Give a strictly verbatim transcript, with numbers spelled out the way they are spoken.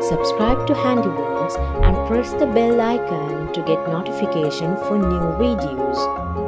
Subscribe to Handy Works and press the bell icon to get notification for new videos.